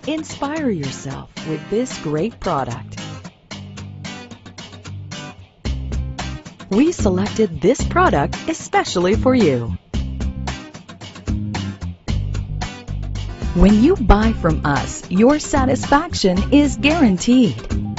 Inspire yourself with this great product. We selected this product especially for you. When you buy from us, your satisfaction is guaranteed.